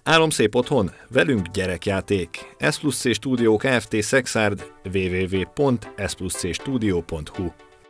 Álom szép otthon, velünk gyerekjáték. S+C Stúdió Kft. Szexárd, www.spluscstudio.hu.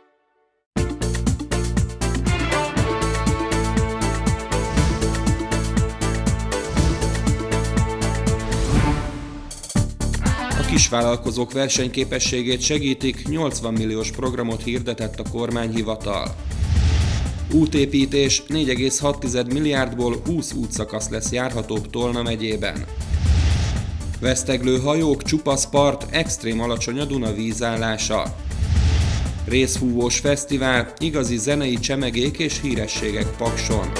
A kisvállalkozók versenyképességét segítik, 80 milliós programot hirdetett a kormányhivatal. Útépítés, 4,6 milliárdból 20 útszakasz lesz járhatóbb Tolna megyében. Veszteglő hajók, csupasz part, extrém alacsony a Duna vízállása. Részfúvós fesztivál, igazi zenei csemegék és hírességek Pakson.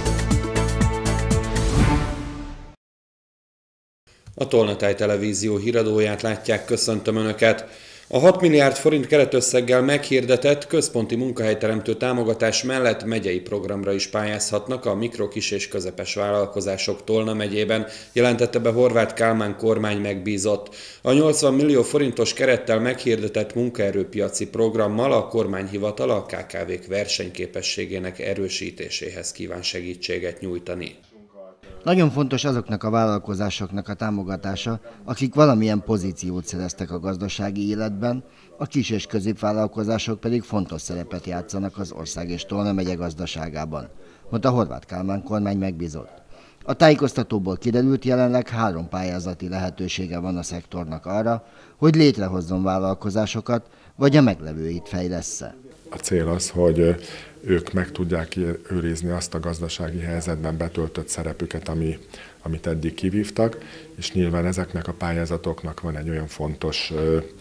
A Tolnatáj Televízió híradóját látják, köszöntöm Önöket! A 6 milliárd forint keretösszeggel meghirdetett központi munkahelyteremtő támogatás mellett megyei programra is pályázhatnak a mikro, kis és közepes vállalkozások Tolna megyében, jelentette be Horváth Kálmán kormány megbízott. A 80 millió forintos kerettel meghirdetett munkaerőpiaci programmal a kormányhivatal a KKV-k versenyképességének erősítéséhez kíván segítséget nyújtani. Nagyon fontos azoknak a vállalkozásoknak a támogatása, akik valamilyen pozíciót szereztek a gazdasági életben, a kis- és középvállalkozások pedig fontos szerepet játszanak az ország és Tolna megye gazdaságában, mondta Horváth Kálmán kormány megbízott. A tájékoztatóból kiderült, jelenleg 3 pályázati lehetősége van a szektornak arra, hogy létrehozzon vállalkozásokat, vagy a meglevőit fejlessze. A cél az, hogy ők meg tudják őrizni azt a gazdasági helyzetben betöltött szerepüket, amit eddig kivívtak, és nyilván ezeknek a pályázatoknak van egy olyan fontos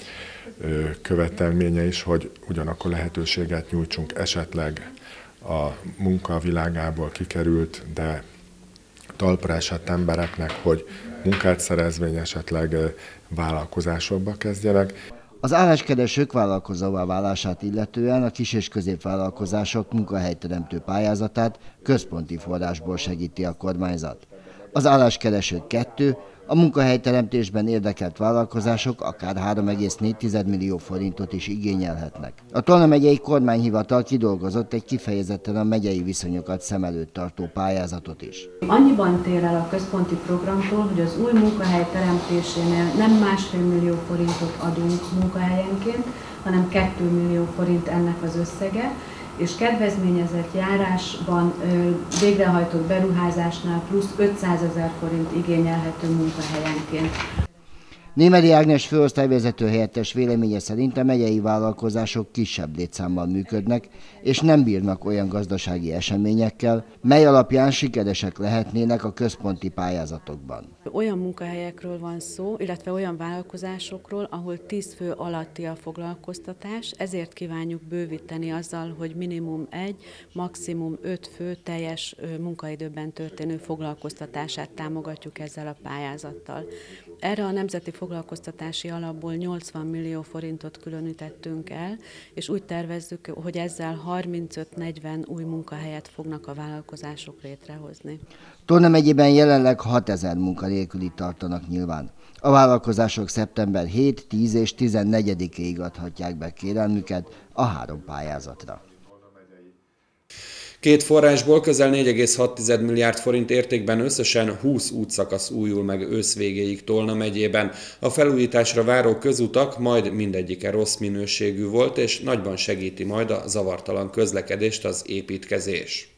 követelménye is, hogy ugyanakkor lehetőséget nyújtsunk esetleg a munka világából kikerült, de talpra esett embereknek, hogy munkát szerezvény esetleg vállalkozásokba kezdjenek. Az álláskeresők vállalkozóvá válását illetően a kis- és középvállalkozások munkahelyteremtő pályázatát központi forrásból segíti a kormányzat. Az álláskeresők 2, a munkahelyteremtésben érdekelt vállalkozások akár 3,4 millió forintot is igényelhetnek. A Tolna megyei kormányhivatal kidolgozott egy kifejezetten a megyei viszonyokat szem előtt tartó pályázatot is. Annyiban tér el a központi programtól, hogy az új munkahely teremtésénél nem 1,5 millió forintot adunk munkahelyenként, hanem 2 millió forint ennek az összege, és kedvezményezett járásban végrehajtott beruházásnál plusz 500 000 forint igényelhető munkahelyenként. Némedy Ágnes főosztályvezető helyettes véleménye szerint a megyei vállalkozások kisebb létszámmal működnek, és nem bírnak olyan gazdasági eseményekkel, mely alapján sikeresek lehetnének a központi pályázatokban. Olyan munkahelyekről van szó, illetve olyan vállalkozásokról, ahol 10 fő alatti a foglalkoztatás, ezért kívánjuk bővíteni azzal, hogy minimum 1, maximum 5 fő teljes munkaidőben történő foglalkoztatását támogatjuk ezzel a pályázattal. Erre a Nemzeti Foglalkoztatási Alapból 80 millió forintot különítettünk el, és úgy tervezzük, hogy ezzel 35-40 új munkahelyet fognak a vállalkozások létrehozni. Tolna megyében jelenleg 6000 munkanélkülit tartanak nyilván. A vállalkozások szeptember 7, 10 és 14-ig adhatják be kérelmüket a 3 pályázatra. 2 forrásból közel 4,6 milliárd forint értékben összesen 20 útszakasz újul meg ősz végéig Tolna megyében. A felújításra váró közutak majd mindegyike rossz minőségű volt, és nagyban segíti majd a zavartalan közlekedést az építkezés.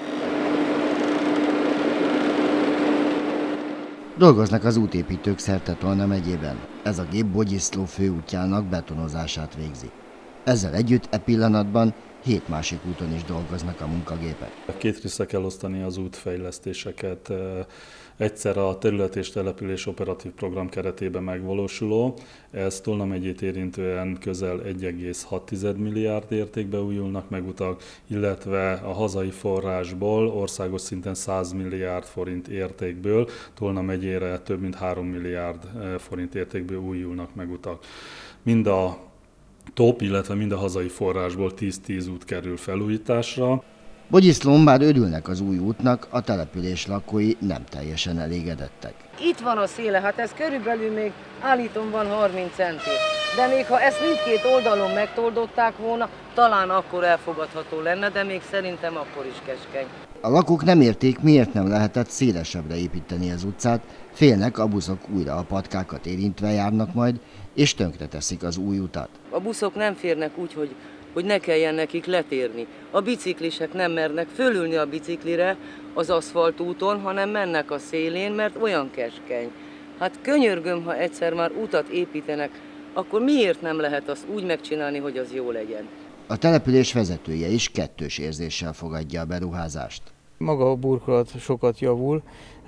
Dolgoznak az útépítők szerte Tolna megyében. Ez a gép Bogyiszló főútjának betonozását végzi. Ezzel együtt e pillanatban 7 másik úton is dolgoznak a munkagépek. 2 részre kell osztani az útfejlesztéseket. Egyszer a terület és település operatív program keretében megvalósuló, ez Tolna megyét érintően közel 1,6 milliárd értékbe újulnak meg utak, illetve a hazai forrásból országos szinten 100 milliárd forint értékből Tolna megyére több mint 3 milliárd forint értékből újulnak meg utak. Mind a TOP, illetve mind a hazai forrásból 10-10 út kerül felújításra. Bogyiszlón bár örülnek az új útnak, a település lakói nem teljesen elégedettek. Itt van a széle, hát ez körülbelül még állítom van 30 centi. De még ha ezt mindkét oldalon megtoldották volna, talán akkor elfogadható lenne, de még szerintem akkor is keskeny. A lakók nem érték, miért nem lehetett szélesebbre építeni az utcát, félnek, a buszok újra a patkákat érintve járnak majd, és tönkreteszik az új utat. A buszok nem férnek úgy, hogy ne kelljen nekik letérni. A biciklisek nem mernek fölülni a biciklire az aszfaltúton, hanem mennek a szélén, mert olyan keskeny. Hát könyörgöm, ha egyszer már utat építenek, akkor miért nem lehet azt úgy megcsinálni, hogy az jó legyen? A település vezetője is kettős érzéssel fogadja a beruházást. Maga a burkolat sokat javul,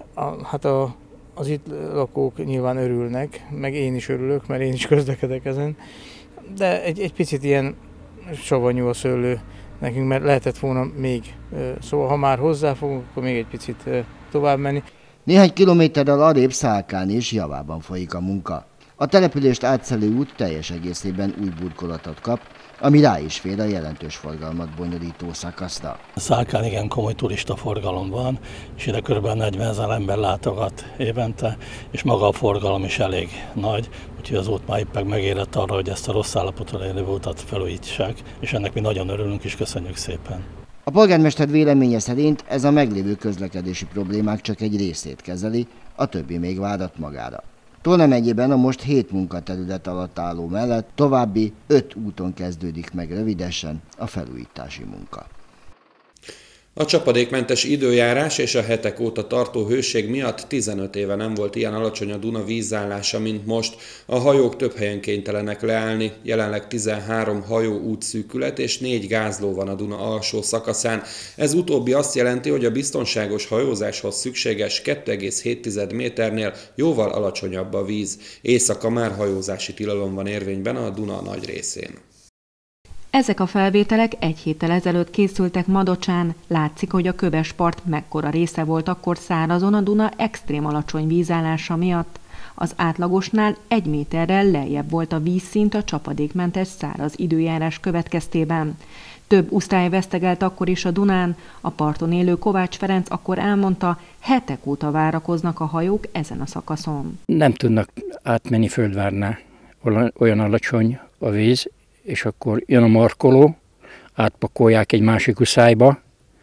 az itt lakók nyilván örülnek, meg én is örülök, mert én is közlekedek ezen, de egy picit ilyen savanyú a szőlő nekünk, mert lehetett volna még, szóval ha már hozzáfogunk, akkor még egy picit tovább menni. Néhány kilométerrel arrébb Szálkán is javában folyik a munka. A települést átszelő út teljes egészében új burkolatot kap, ami rá is fér a jelentős forgalmat bonyolító szakaszra. Szálkán igen komoly turistaforgalom van, és ide kb. 40 000 ember látogat évente, és maga a forgalom is elég nagy, úgyhogy az út már éppen megérett arra, hogy ezt a rossz állapotban lévő utat felújítsák, és ennek mi nagyon örülünk és köszönjük szépen. A polgármester véleménye szerint ez a meglévő közlekedési problémák csak egy részét kezeli, a többi még várat magára. Tolna megyében a most 7 munkaterület alatt álló mellett további 5 úton kezdődik meg rövidesen a felújítási munka. A csapadékmentes időjárás és a hetek óta tartó hőség miatt 15 éve nem volt ilyen alacsony a Duna vízállása, mint most. A hajók több helyen kénytelenek leállni. Jelenleg 13 hajó útszűkület és 4 gázló van a Duna alsó szakaszán. Ez utóbbi azt jelenti, hogy a biztonságos hajózáshoz szükséges 2,7 méternél jóval alacsonyabb a víz. Éjszaka már hajózási tilalom van érvényben a Duna nagy részén. Ezek a felvételek egy héttel ezelőtt készültek Madocsán. Látszik, hogy a köves part mekkora része volt akkor szárazon a Duna extrém alacsony vízállása miatt. Az átlagosnál 1 méterrel lejjebb volt a vízszint a csapadékmentes száraz időjárás következtében. Több usztály vesztegelt akkor is a Dunán. A parton élő Kovács Ferenc akkor elmondta, hetek óta várakoznak a hajók ezen a szakaszon. Nem tudnak átmenni Földvárnál, olyan alacsony a víz, és akkor jön a markoló, átpakolják egy másik uszályba,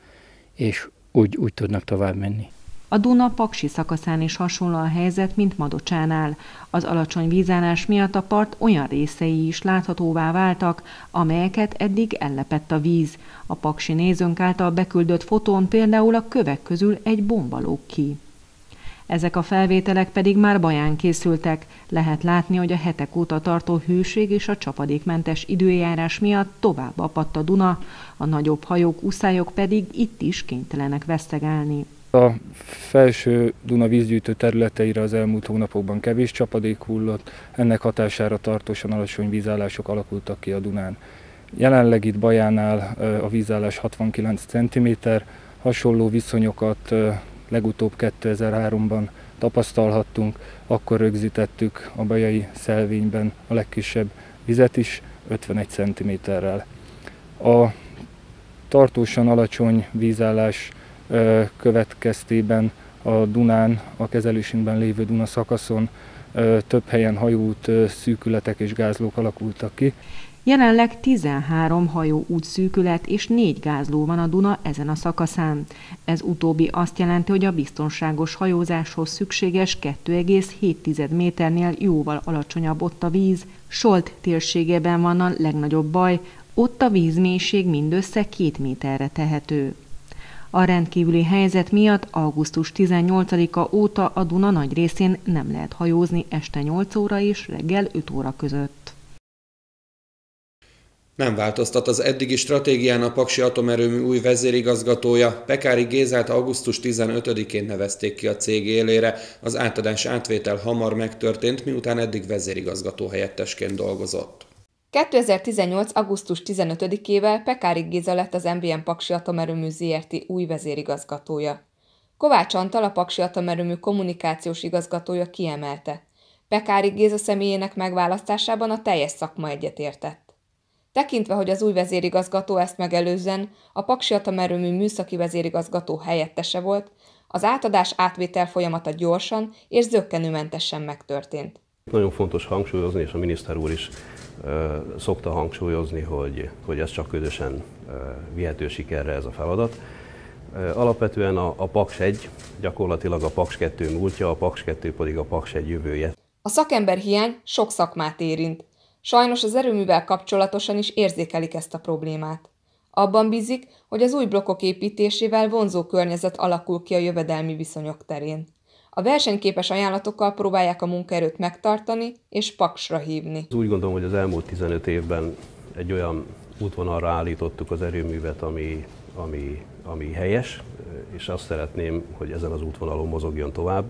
és úgy tudnak tovább menni. A Duna paksi szakaszán is hasonló a helyzet, mint Madocsánál. Az alacsony vízállás miatt a part olyan részei is láthatóvá váltak, amelyeket eddig ellepett a víz. A paksi nézőnk által beküldött fotón például a kövek közül egy bomba lóg ki. Ezek a felvételek pedig már Baján készültek. Lehet látni, hogy a hetek óta tartó hőség és a csapadékmentes időjárás miatt tovább apadt a Duna, a nagyobb hajók, uszályok pedig itt is kénytelenek vesztegelni. A felső Duna vízgyűjtő területeire az elmúlt hónapokban kevés csapadék hullott, ennek hatására tartósan alacsony vízállások alakultak ki a Dunán. Jelenleg itt Bajánál a vízállás 69 cm, hasonló viszonyokat legutóbb 2003-ban tapasztalhattunk, akkor rögzítettük a bajai szelvényben a legkisebb vizet is 51 cm-rel. A tartósan alacsony vízállás következtében a Dunán, a kezelésünkben lévő Duna szakaszon több helyen hajóút szűkületek és gázlók alakultak ki. Jelenleg 13 hajó útszűkület és 4 gázló van a Duna ezen a szakaszán. Ez utóbbi azt jelenti, hogy a biztonságos hajózáshoz szükséges 2,7 méternél jóval alacsonyabb ott a víz. Solt térségében van a legnagyobb baj, ott a vízmélység mindössze 2 méterre tehető. A rendkívüli helyzet miatt augusztus 18-a óta a Duna nagy részén nem lehet hajózni este 8 óra és reggel 5 óra között. Nem változtat az eddigi stratégián a Paksi Atomerőmű új vezérigazgatója. Pekári Gézát augusztus 15-én nevezték ki a cég élére. Az átadás-átvétel hamar megtörtént, miután eddig vezérigazgató helyettesként dolgozott. 2018. augusztus 15-ével Pekári Géza lett az MBM Paksi Atomerőmű Zrt. Új vezérigazgatója. Kovács Antal, a Paksi Atomerőmű kommunikációs igazgatója kiemelte. Pekári Géza személyének megválasztásában a teljes szakma egyetértett. Tekintve, hogy az új vezérigazgató ezt megelőzően a Paksi Atomerőmű műszaki vezérigazgató helyettese volt, az átadás-átvétel folyamata gyorsan és zökkenőmentesen megtörtént. Nagyon fontos hangsúlyozni, és a miniszter úr is szokta hangsúlyozni, hogy ez csak közösen vihető sikerre ez a feladat. Alapvetően a Paks 1 gyakorlatilag a Paks 2 múltja, a Paks 2 pedig a Paks 1 jövője. A szakemberhiány sok szakmát érint. Sajnos az erőművel kapcsolatosan is érzékelik ezt a problémát. Abban bízik, hogy az új blokkok építésével vonzó környezet alakul ki a jövedelmi viszonyok terén. A versenyképes ajánlatokkal próbálják a munkaerőt megtartani és Paksra hívni. Úgy gondolom, hogy az elmúlt 15 évben egy olyan útvonalra állítottuk az erőművet, ami helyes, és azt szeretném, hogy ezen az útvonalon mozogjon tovább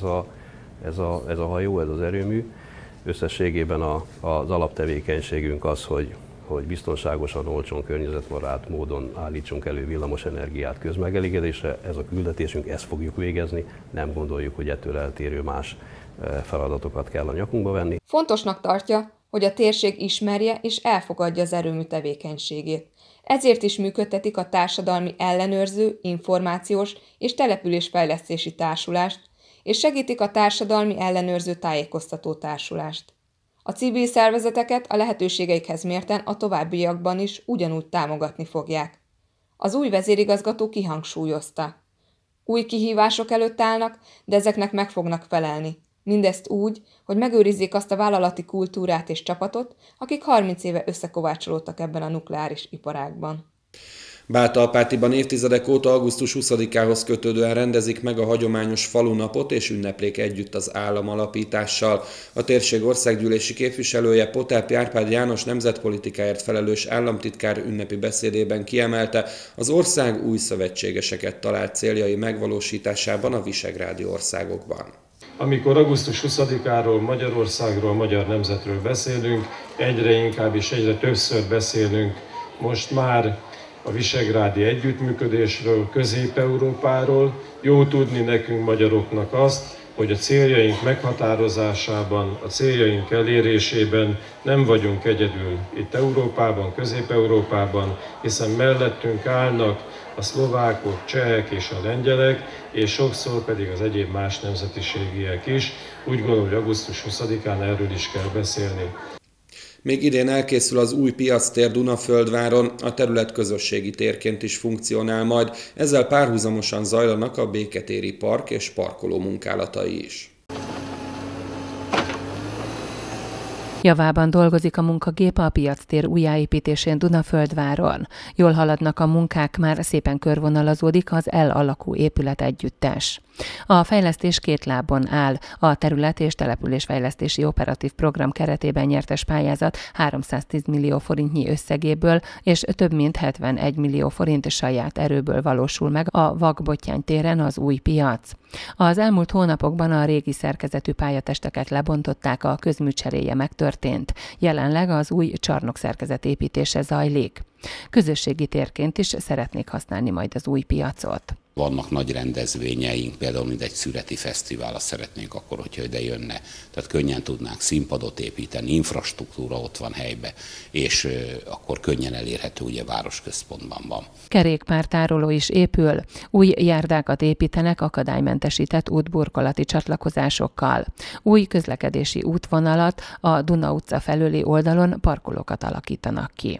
ez a hajó, ez az erőmű. Összességében az alaptevékenységünk az, hogy biztonságosan, olcsón, környezetbarát módon állítsunk elő villamos energiát közmegelégedésre. Ez a küldetésünk, ezt fogjuk végezni, nem gondoljuk, hogy ettől eltérő más feladatokat kell a nyakunkba venni. Fontosnak tartja, hogy a térség ismerje és elfogadja az erőmű tevékenységét. Ezért is működtetik a Társadalmi Ellenőrző, Információs és Településfejlesztési Társulást, és segítik a Társadalmi Ellenőrző Tájékoztató Társulást. A civil szervezeteket a lehetőségeikhez mérten a továbbiakban is ugyanúgy támogatni fogják. Az új vezérigazgató kihangsúlyozta. Új kihívások előtt állnak, de ezeknek meg fognak felelni. Mindezt úgy, hogy megőrizzék azt a vállalati kultúrát és csapatot, akik 30 éve összekovácsolódtak ebben a nukleáris iparágban. Bátalpátiban évtizedek óta augusztus 20-ához kötődően rendezik meg a hagyományos falunapot és ünneplék együtt az államalapítással. A térség országgyűlési képviselője, Potápi Árpád János nemzetpolitikáért felelős államtitkár ünnepi beszédében kiemelte, az ország új szövetségeseket talált céljai megvalósításában a visegrádi országokban. Amikor augusztus 20-áról, Magyarországról, magyar nemzetről beszélünk, egyre inkább és egyre többször beszélünk most már a visegrádi együttműködésről, Közép-Európáról. Jó tudni nekünk magyaroknak azt, hogy a céljaink meghatározásában, a céljaink elérésében nem vagyunk egyedül itt Európában, Közép-Európában, hiszen mellettünk állnak a szlovákok, csehek és a lengyelek, és sokszor pedig az egyéb más nemzetiségiek is. Úgy gondolom, hogy augusztus 20-án erről is kell beszélni. Még idén elkészül az új piactér Dunaföldváron, a terület közösségi térként is funkcionál majd, ezzel párhuzamosan zajlanak a béketéri park és parkoló munkálatai is. Javában dolgozik a munkagép a piactér újjáépítésén Dunaföldváron. Jól haladnak a munkák, már szépen körvonalazódik az L alakú épület együttes. A fejlesztés két lábon áll. A terület- és településfejlesztési operatív program keretében nyertes pályázat 310 millió forintnyi összegéből és több mint 71 millió forint saját erőből valósul meg a Vakbottyány téren az új piac. Az elmúlt hónapokban a régi szerkezetű pályatesteket lebontották, a közműcseréje megtörtént. Jelenleg az új csarnokszerkezet építése zajlik. Közösségi térként is szeretnék használni majd az új piacot. Vannak nagy rendezvényeink, például mint egy szüreti fesztivál, azt szeretnénk akkor, hogyha ide jönne. Tehát könnyen tudnánk színpadot építeni, infrastruktúra ott van helybe, és akkor könnyen elérhető, ugye városközpontban van. Kerékpártároló is épül. Új járdákat építenek akadálymentesített útburkolati csatlakozásokkal. Új közlekedési útvonalat a Duna utca felőli oldalon parkolókat alakítanak ki.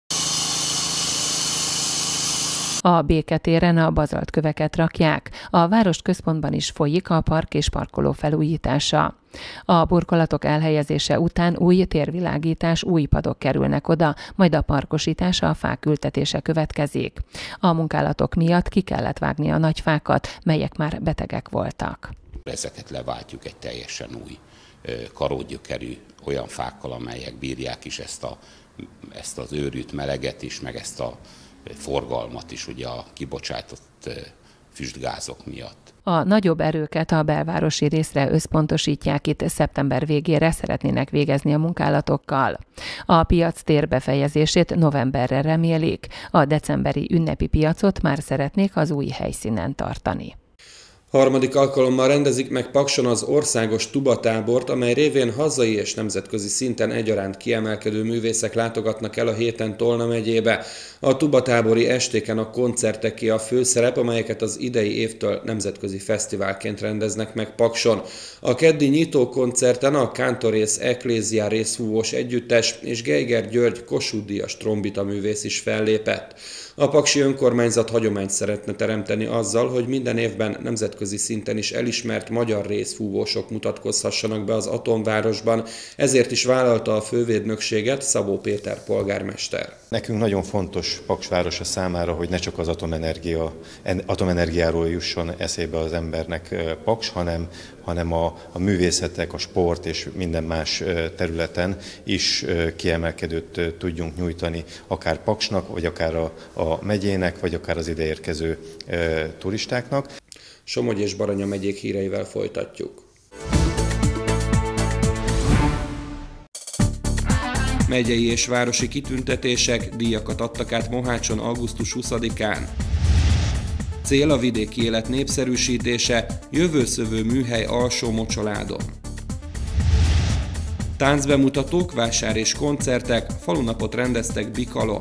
A Béketéren a bazaltköveket rakják. A városközpontban is folyik a park és parkoló felújítása. A burkolatok elhelyezése után új térvilágítás, új padok kerülnek oda, majd a parkosítás, a fák ültetése következik. A munkálatok miatt ki kellett vágni a nagy fákat, melyek már betegek voltak. Ezeket leváltjuk egy teljesen új karógyökerű olyan fákkal, amelyek bírják is ezt az őrült meleget is, meg ezt a forgalmat is ugye a kibocsátott füstgázok miatt. A nagyobb erőket a belvárosi részre összpontosítják, itt szeptember végére szeretnének végezni a munkálatokkal. A piac tér befejezését novemberre remélik, a decemberi ünnepi piacot már szeretnék az új helyszínen tartani. Harmadik alkalommal rendezik meg Pakson az országos tubatábort, amely révén hazai és nemzetközi szinten egyaránt kiemelkedő művészek látogatnak el a héten Tolna megyébe. A tubatábori estéken a koncerteké a főszerep, amelyeket az idei évtől nemzetközi fesztiválként rendeznek meg Pakson. A keddi nyitókoncerten a Kántorész Eklézia részfúvós együttes és Geiger György Kossuth-díjas trombita művész is fellépett. A paksi önkormányzat hagyományt szeretne teremteni azzal, hogy minden évben nemzetközi szinten is elismert magyar részfúvósok mutatkozhassanak be az atomvárosban, ezért is vállalta a fővédnökséget Szabó Péter polgármester. Nekünk nagyon fontos Paks városa számára, hogy ne csak az atomenergiáról jusson eszébe az embernek Paks, hanem a művészetek, a sport és minden más területen is kiemelkedőt tudjunk nyújtani, akár Paksnak, vagy akár a megyének, vagy akár az ideérkező turistáknak. Somogy és Baranya megyék híreivel folytatjuk. Megyei és városi kitüntetések, díjakat adtak át Mohácson augusztus 20-án. Cél a vidéki élet népszerűsítése, jövőszövő műhely Alsó-Mocsaládon. Táncbemutatók, vásár és koncertek, falunapot rendeztek Bikalon.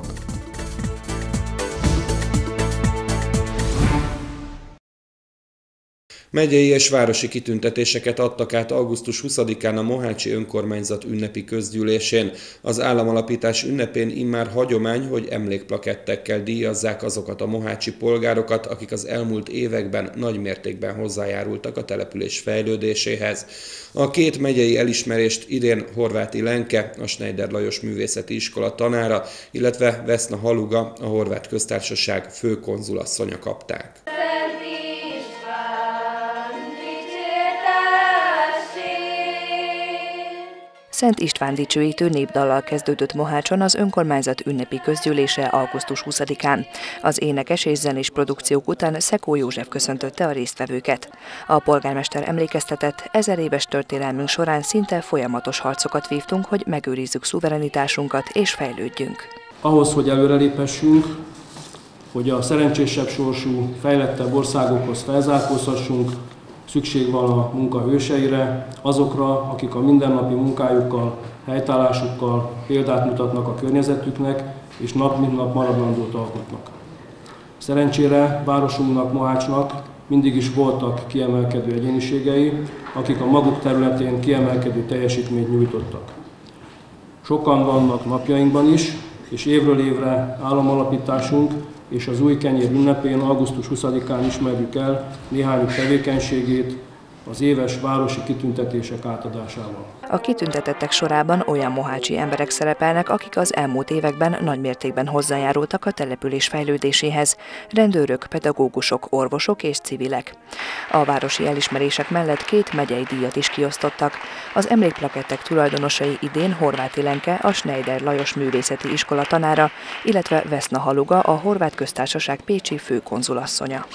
Megyei és városi kitüntetéseket adtak át augusztus 20-án a mohácsi önkormányzat ünnepi közgyűlésén. Az államalapítás ünnepén immár hagyomány, hogy emlékplakettekkel díjazzák azokat a mohácsi polgárokat, akik az elmúlt években nagy mértékben hozzájárultak a település fejlődéséhez. A két megyei elismerést idén Horváth Lenke, a Schneider Lajos Művészeti Iskola tanára, illetve Veszna Haluga, a Horvát Köztársaság főkonzulasszonya kapták. Szent István dicsőítő népdallal kezdődött Mohácson az önkormányzat ünnepi közgyűlése augusztus 20-án. Az énekes és zenés produkciók után Szekó József köszöntötte a résztvevőket. A polgármester emlékeztetett, 1000 éves történelmünk során szinte folyamatos harcokat vívtunk, hogy megőrizzük szuverenitásunkat és fejlődjünk. Ahhoz, hogy előreléphessünk, hogy a szerencsésebb sorsú, fejlettebb országokhoz felzárkózhassunk, szükség van a munka hőseire, azokra, akik a mindennapi munkájukkal, helytállásukkal példát mutatnak a környezetüknek, és nap mint nap maradandót alkotnak. Szerencsére városunknak, Mohácsnak mindig is voltak kiemelkedő egyéniségei, akik a maguk területén kiemelkedő teljesítményt nyújtottak. Sokan vannak napjainkban is, és évről évre államalapításunk és az új kenyér ünnepén, augusztus 20-án ismerjük el néhányuk tevékenységét az éves városi kitüntetések átadásával. A kitüntetettek sorában olyan mohácsi emberek szerepelnek, akik az elmúlt években nagymértékben hozzájárultak a település fejlődéséhez, rendőrök, pedagógusok, orvosok és civilek. A városi elismerések mellett 2 megyei díjat is kiosztottak. Az emlékplakettek tulajdonosai idén Horváth Lenke, a Schneider Lajos Művészeti Iskola tanára, illetve Veszna Haluga, a Horvát Köztársaság pécsi főkonzulasszonya.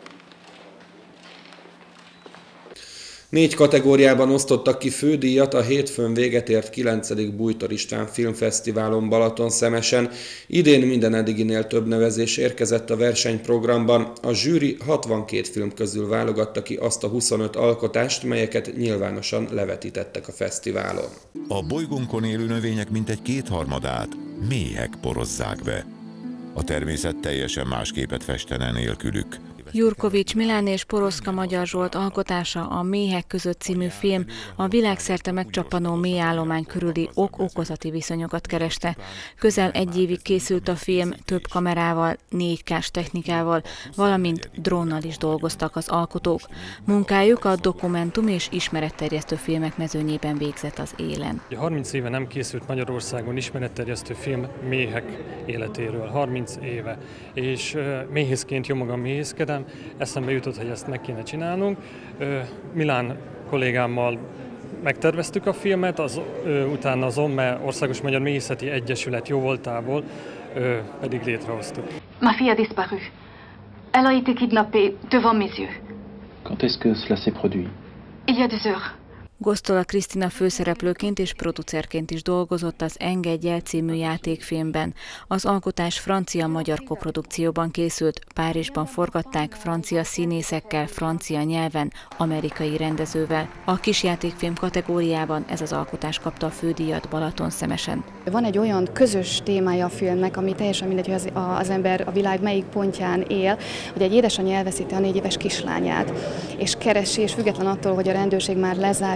4 kategóriában osztottak ki fődíjat a hétfőn véget ért 9. Bújtor István Filmfesztiválon Balatonszemesen. Idén minden eddiginél több nevezés érkezett a versenyprogramban. A zsűri 62 film közül válogatta ki azt a 25 alkotást, melyeket nyilvánosan levetítettek a fesztiválon. A bolygónkon élő növények mintegy 2/3-át méhek porozzák be. A természet teljesen más képet festene nélkülük. Jurkovics Milán és Poroszka Magyar Zsolt alkotása, a Méhek között című film a világszerte megcsappanó mélyállomány körüli ok-okozati viszonyokat kereste. Közel 1 évig készült a film, több kamerával, 4K-s technikával, valamint drónnal is dolgoztak az alkotók. Munkájuk a dokumentum és ismeretterjesztő filmek mezőnyében végzett az élen. 30 éve nem készült Magyarországon ismeretterjesztő film méhek életéről, 30 éve. És méhészként jó magam méhészkedem, eszembe jutott, hogy ezt meg kéne csinálnunk. Milán kollégámmal megterveztük a filmet, utána az OMME, Országos Magyar Méhészeti Egyesület jóvoltából pedig létrehoztuk. Ma fille a disparu. Elle a été kidnappée devant mes yeux. Quand est-ce que cela s'est produit? Il y a 2 heures. Gosztola Krisztina főszereplőként és producerként is dolgozott az Engedj el című játékfilmben. Az alkotás francia-magyar koprodukcióban készült, Párizsban forgatták, francia színészekkel, francia nyelven, amerikai rendezővel. A kisjátékfilm kategóriában ez az alkotás kapta a fődíjat Balatonszemesen. Van egy olyan közös témája a filmnek, ami teljesen mindegy, hogy az ember a világ melyik pontján él, hogy egy édesanyja elveszíti a 4 éves kislányát, és keresi, és független attól, hogy a rendőrség már lezárja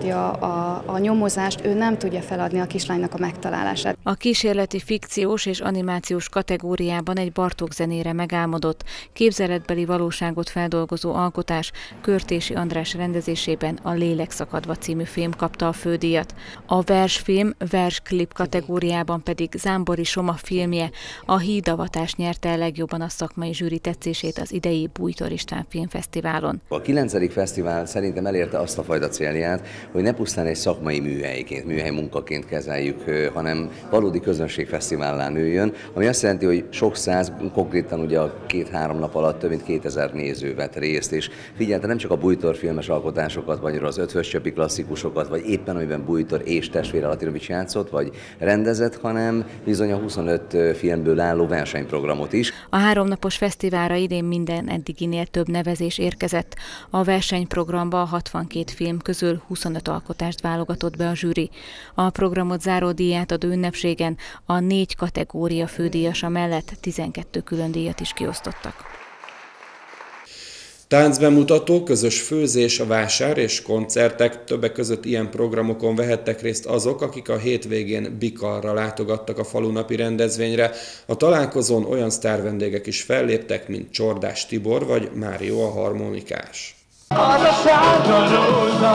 hogy a nyomozást ő nem tudja feladni a kislánynak a megtalálását. A kísérleti fikciós és animációs kategóriában egy Bartók zenére megálmodott, képzeletbeli valóságot feldolgozó alkotás Körtési András rendezésében a Lélek szakadva című film kapta a fődíjat. A versfilm, versklip kategóriában pedig Zámbori Soma filmje, a Hídavatás nyerte el legjobban a szakmai zsűri tetszését az idei Bújtor István Filmfesztiválon. A 9. fesztivál szerintem elérte azt a fajta célját, hogy ne pusztán egy szakmai műhelyként, műhely munkaként kezeljük, hanem valódi közönségfesztivállá nőjön, ami azt jelenti, hogy sok száz, konkrétan ugye a 2-3 nap alatt több mint 2000 néző vett részt, és figyelte nem csak a Bújtor filmes alkotásokat, vagy az Ötvös Csöpi klasszikusokat, vagy éppen amiben Bújtor és testvére Latinovics játszott, vagy rendezett, hanem bizony a 25 filmből álló versenyprogramot is. A 3 napos fesztiválra idén minden eddiginél több nevezés érkezett. A versenyprogramba 62 film közül 25 alkotást válogatott be a zsűri. A programot záró díját adó ünnepségen a 4 kategória fődíjasa mellett 12 külön díjat is kiosztottak. Táncbemutató, közös főzés, vásár és koncertek, többek között ilyen programokon vehettek részt azok, akik a hétvégén Bikarra látogattak a falunapi rendezvényre. A találkozón olyan sztárvendégek is felléptek, mint Csordás Tibor vagy Mário a harmonikás. Az a sárga rózsa,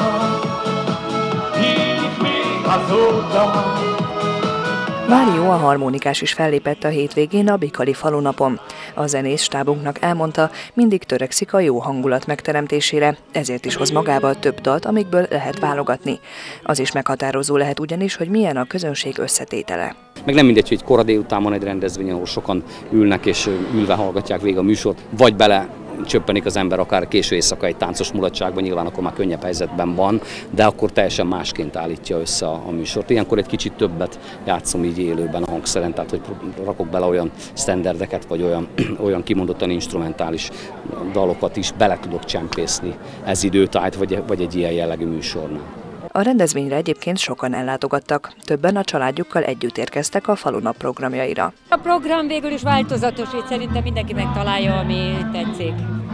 hívik még azóta. Mário a harmonikás is fellépett a hétvégén a Bikali falunapon. A zenész stábunknak elmondta, mindig törekszik a jó hangulat megteremtésére, ezért is hoz magával több dalt, amikből lehet válogatni. Az is meghatározó lehet ugyanis, hogy milyen a közönség összetétele. Meg nem mindegy, hogy kora délután van egy rendezvény, ahol sokan ülnek és ülve hallgatják végig a műsort, vagy bele csöppenik az ember akár késő éjszaka egy táncos mulatságban, nyilván akkor már könnyebb helyzetben van, de akkor teljesen másként állítja össze a műsort. Ilyenkor egy kicsit többet játszom így élőben a hangszeren, tehát hogy rakok bele olyan sztenderdeket, vagy olyan kimondottan instrumentális dalokat is bele tudok csempészni ez időtájt, vagy egy ilyen jellegű műsornál. A rendezvényre egyébként sokan ellátogattak, többen a családjukkal együtt érkeztek a falunap programjaira. A program végül is változatos, így szerintem mindenki megtalálja, ami tetszik.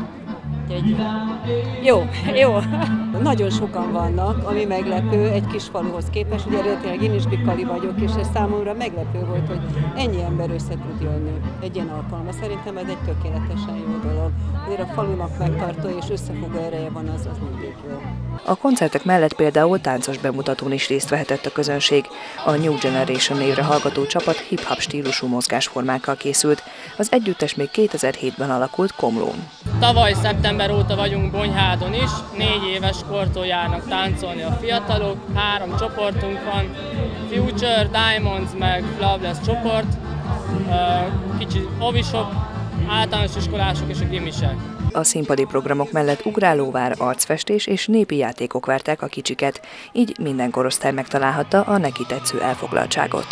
Jó. Nagyon sokan vannak, ami meglepő egy kis faluhoz képest. Ugye eredetileg én is bikali vagyok, és ez számomra meglepő volt, hogy ennyi ember össze tud jönni egy ilyen alkalommal. Szerintem ez egy tökéletesen jó dolog. Azért a falunak megtartó és összefogó ereje van, az mindig jó. A koncertek mellett például táncos bemutatón is részt vehetett a közönség. A New Generation névre hallgató csapat hip-hop stílusú mozgásformákkal készült. Az együttes még 2007-ben alakult Komlón. Tavaly szeptember óta vagyunk Bonyhádon is, 4 éves kortól járnak táncolni a fiatalok, 3 csoportunk van, Future, Diamonds meg Flawless csoport, kicsi ovisok, általános iskolások és a gimisek. A színpadi programok mellett ugrálóvár, arcfestés és népi játékok várták a kicsiket, így minden korosztály megtalálhatta a neki tetsző elfoglaltságot.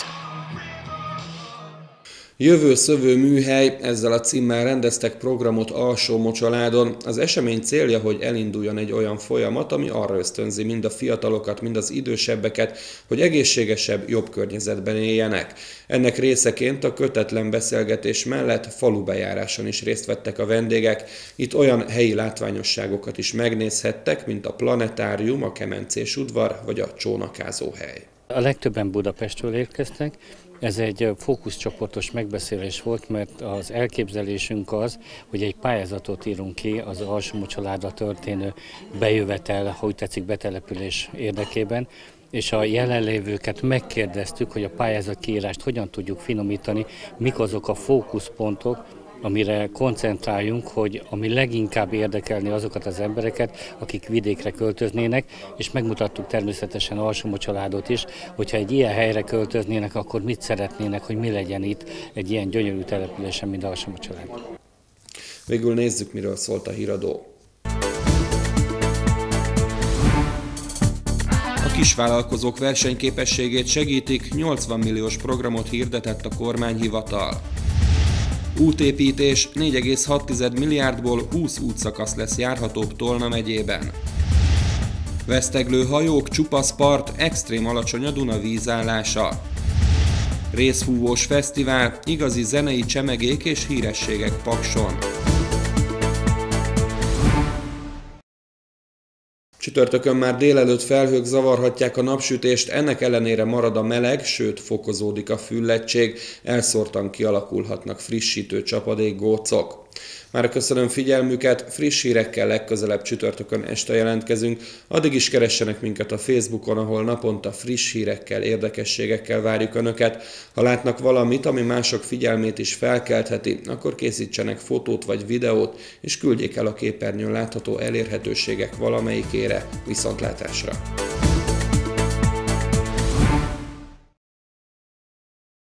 Jövő szövő műhely, ezzel a címmel rendeztek programot Alsó-Mocsaládon. Az esemény célja, hogy elinduljon egy olyan folyamat, ami arra ösztönzi mind a fiatalokat, mind az idősebbeket, hogy egészségesebb, jobb környezetben éljenek. Ennek részeként a kötetlen beszélgetés mellett falubejáráson is részt vettek a vendégek. Itt olyan helyi látványosságokat is megnézhettek, mint a planetárium, a kemencés udvar vagy a csónakázóhely. A legtöbben Budapestről érkeztek. Ez egy fókuszcsoportos megbeszélés volt, mert az elképzelésünk az, hogy egy pályázatot írunk ki az Alsó-Mocsaládra történő bejövetel, hogy tetszik, betelepülés érdekében, és a jelenlévőket megkérdeztük, hogy a pályázatkiírást hogyan tudjuk finomítani, mik azok a fókuszpontok, amire koncentráljunk, hogy ami leginkább érdekelni azokat az embereket, akik vidékre költöznének, és megmutattuk természetesen Alsó-Mocsaládot is, hogyha egy ilyen helyre költöznének, akkor mit szeretnének, hogy mi legyen itt egy ilyen gyönyörű településen, mint Alsó-Mocsalád. Végül nézzük, miről szólt a híradó. A kisvállalkozók versenyképességét segítik, 80 milliós programot hirdetett a kormányhivatal. Útépítés, 4,6 milliárdból 20 útszakasz lesz járhatóbb Tolna megyében. Veszteglő hajók, csupasz part, extrém alacsony a Duna vízállása. Részfúvós fesztivál, igazi zenei csemegék és hírességek Pakson. Csütörtökön már délelőtt felhők zavarhatják a napsütést, ennek ellenére marad a meleg, sőt fokozódik a füllettség, elszórtan kialakulhatnak frissítő csapadékgócok. Már köszönöm figyelmüket, friss hírekkel legközelebb csütörtökön este jelentkezünk, addig is keressenek minket a Facebookon, ahol naponta friss hírekkel, érdekességekkel várjuk Önöket. Ha látnak valamit, ami mások figyelmét is felkeltheti, akkor készítsenek fotót vagy videót, és küldjék el a képernyőn látható elérhetőségek valamelyikére. Viszontlátásra!